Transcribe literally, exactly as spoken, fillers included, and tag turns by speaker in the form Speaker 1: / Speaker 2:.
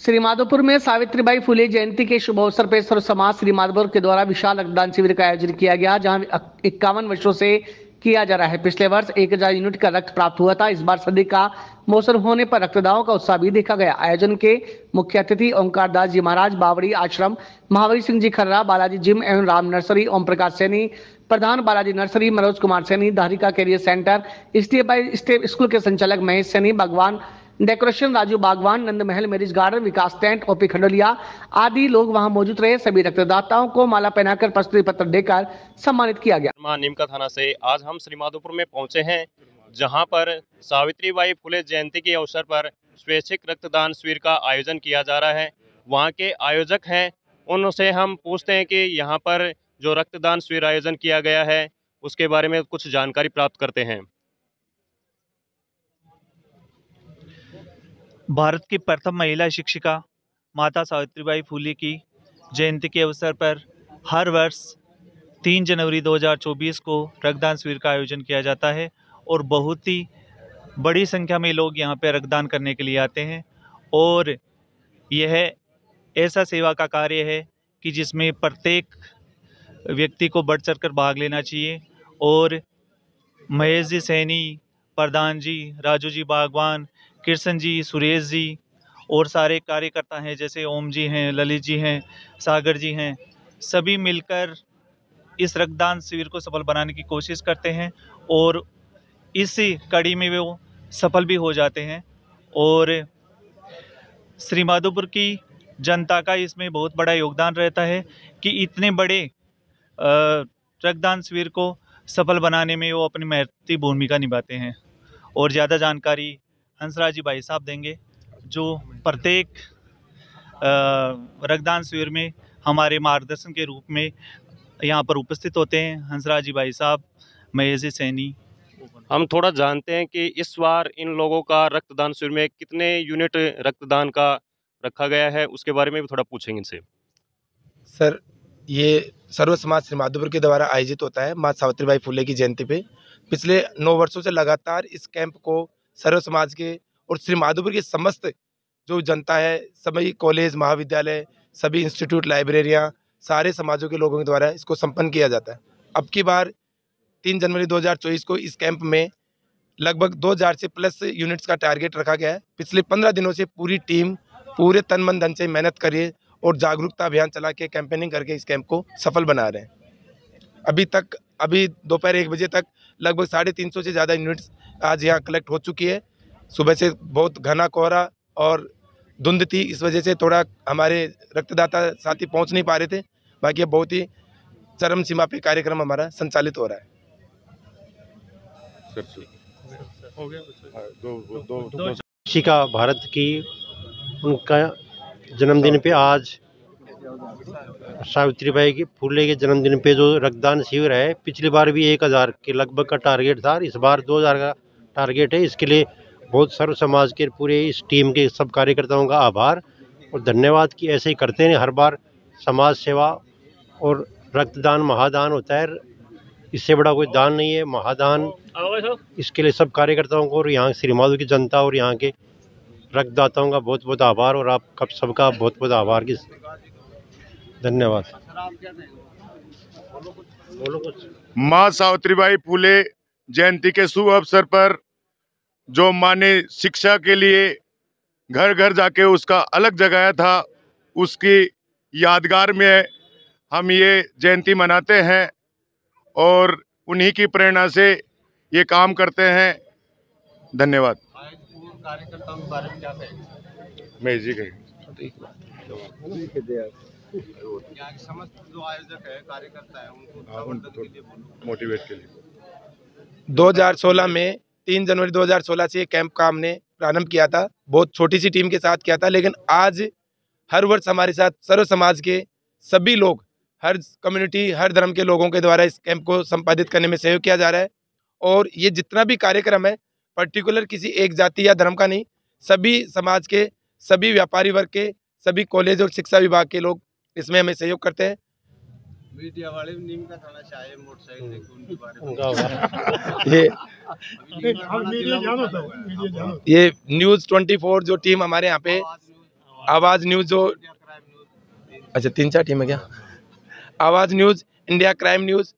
Speaker 1: श्रीमाधोपुर में सावित्रीबाई फुले जयंती के शुभ अवसर पर सर्व समाज श्रीमाधोपुर के द्वारा विशाल रक्तदान शिविर का आयोजन किया गया, जहां इक्यावन वर्षों से किया जा रहा है। पिछले वर्ष एक हजार यूनिट का रक्त प्राप्त हुआ था। इस बार सर्दी का मौसम होने पर रक्तदान का उत्साह भी देखा गया। आयोजन के मुख्य अतिथि ओंकार दास जी महाराज, बावड़ी आश्रम, महावीर सिंह जी खर्रा, बालाजी जिम एवं Ram nursery, Om Prakash Saini Pradhan, Balaji nursery, Manoj Kumar Saini, Dharika career centre, step by step school के संचालक महेश सैनी, भगवान decoration Raju Bagwan, Nand Mahal marriage garden, Vikas tent, OP Khandolia आदि लोग वहां मौजूद रहे। सभी रक्तदाताओं को माला पहनाकर प्रशस्ति पत्र देकर सम्मानित किया गया।
Speaker 2: नीमका थाना से आज हम श्रीमाधोपुर में पहुंचे हैं, जहां पर सावित्रीबाई फुले जयंती के अवसर पर स्वैच्छिक रक्तदान शिविर का आयोजन किया जा रहा है। वहां के आयोजक हैं, उनसे हम पूछते हैं कि यहां पर जो रक्तदान शिविर आयोजन किया गया है उसके बारे में कुछ जानकारी प्राप्त करते हैं।
Speaker 3: भारत की प्रथम महिला शिक्षिका माता सावित्रीबाई फुले की जयंती के अवसर पर हर वर्ष तीन जनवरी दो हज़ार चौबीस को रक्तदान शिविर का आयोजन किया जाता है और बहुत ही बड़ी संख्या में लोग यहां पर रक्तदान करने के लिए आते हैं। और यह ऐसा सेवा का कार्य है कि जिसमें प्रत्येक व्यक्ति को बढ़ चढ़कर भाग लेना चाहिए। और महेश जी सैनी, प्रधान जी, राजू जी बागवान, कृष्ण जी, सुरेश जी और सारे कार्यकर्ता हैं, जैसे ओम जी हैं, ललित जी हैं, सागर जी हैं, सभी मिलकर इस रक्तदान शिविर को सफल बनाने की कोशिश करते हैं और इस कड़ी में वो सफल भी हो जाते हैं। और श्रीमाधोपुर की जनता का इसमें बहुत बड़ा योगदान रहता है कि इतने बड़े रक्तदान शिविर को सफल बनाने में वो अपनी महत्वपूर्ण भूमिका निभाते हैं। और ज़्यादा जानकारी हंसराज जी भाई साहब देंगे, जो प्रत्येक रक्तदान शिविर में हमारे मार्गदर्शन के रूप में यहाँ पर उपस्थित होते हैं। हंसराज जी भाई साहब, महेश जी सैनी।
Speaker 2: हम थोड़ा जानते हैं कि इस बार इन लोगों का रक्तदान शिविर में कितने यूनिट रक्तदान का रखा गया है, उसके बारे में भी थोड़ा पूछेंगे इनसे।
Speaker 4: सर, ये सर्व समाज श्रीमाधोपुर के द्वारा आयोजित होता है माँ सावित्रीबाई फुले की जयंती पे। पिछले नौ वर्षों से लगातार इस कैंप को सर्व समाज के और श्रीमाधोपुर की समस्त जो जनता है, सभी कॉलेज, महाविद्यालय, सभी इंस्टीट्यूट, लाइब्रेरियां, सारे समाजों के लोगों के द्वारा इसको संपन्न किया जाता है। अब की बार तीन जनवरी दो हज़ार चौबीस को इस कैंप में लगभग दो हज़ार से प्लस यूनिट्स का टारगेट रखा गया है। पिछले पंद्रह दिनों से पूरी टीम पूरे तन मन धन से मेहनत करिए और जागरूकता अभियान चला के कैंपेनिंग करके इस कैंप को सफल बना रहे हैं। अभी तक अभी दोपहर एक बजे तक लगभग साढ़े तीन सौ से ज़्यादा यूनिट्स आज यहाँ कलेक्ट हो चुकी है। सुबह से बहुत घना कोहरा और धुंध थी, इस वजह से थोड़ा हमारे रक्तदाता साथी पहुँच नहीं पा रहे थे। बाकी अब बहुत ही चरम सीमा पे कार्यक्रम हमारा संचालित हो रहा है।
Speaker 5: शिक्षिका भारत की, उनका जन्मदिन पे आज सावित्रीबाई की फुले के जन्मदिन पे जो रक्तदान शिविर है, पिछली बार भी एक हज़ार के लगभग का टारगेट था, इस बार दो हज़ार का टारगेट है। इसके लिए बहुत सर्व समाज के पूरे इस टीम के सब कार्यकर्ताओं का आभार और धन्यवाद कि ऐसे ही करते हैं। हर बार समाज सेवा और रक्तदान महादान होता है, इससे बड़ा कोई दान नहीं है, महादान। इसके लिए सब कार्यकर्ताओं को और यहाँ श्रीमाधोपुर की जनता और यहाँ के रक्तदाताओं का बहुत बहुत आभार और आप कब सबका बहुत बहुत आभार की धन्यवाद।
Speaker 6: माँ सावित्रीबाई फुले जयंती के शुभ अवसर पर जो माँ ने शिक्षा के लिए घर घर जाके उसका अलग जगाया था, उसकी यादगार में हम ये जयंती मनाते हैं और उन्हीं की प्रेरणा से ये काम करते हैं। धन्यवाद।
Speaker 2: कार्यकर्ताओं के बारे में क्या कहेंगे?
Speaker 6: मैं जी कहेंगे
Speaker 2: समस्त जो आयोजक है, कार्यकर्ता है, उनको
Speaker 6: मोटिवेट के लिए
Speaker 4: दो हज़ार सोलह में तीन जनवरी दो हज़ार सोलह से कैंप का हमने प्रारंभ किया था। बहुत छोटी सी टीम के साथ किया था, लेकिन आज हर वर्ष हमारे साथ सर्व समाज के सभी लोग, हर कम्युनिटी, हर धर्म के लोगों के द्वारा इस कैंप को संपादित करने में सहयोग किया जा रहा है। और ये जितना भी कार्यक्रम है, पर्टिकुलर किसी एक जाति या धर्म का नहीं, सभी समाज के, सभी व्यापारी वर्ग के, सभी कॉलेज और शिक्षा विभाग के लोग इसमें हमें सहयोग करते हैं।
Speaker 2: मीडिया वाले नीमका थाना से आए, मोटरसाइकिल लेके उनके बारे में
Speaker 4: ये ये न्यूज़ चौबीस जो टीम हमारे यहाँ पे आवाज़ न्यूज़ जो, अच्छा तीन चार टीम है क्या, आवाज़ न्यूज़, इंडिया क्राइम न्यूज़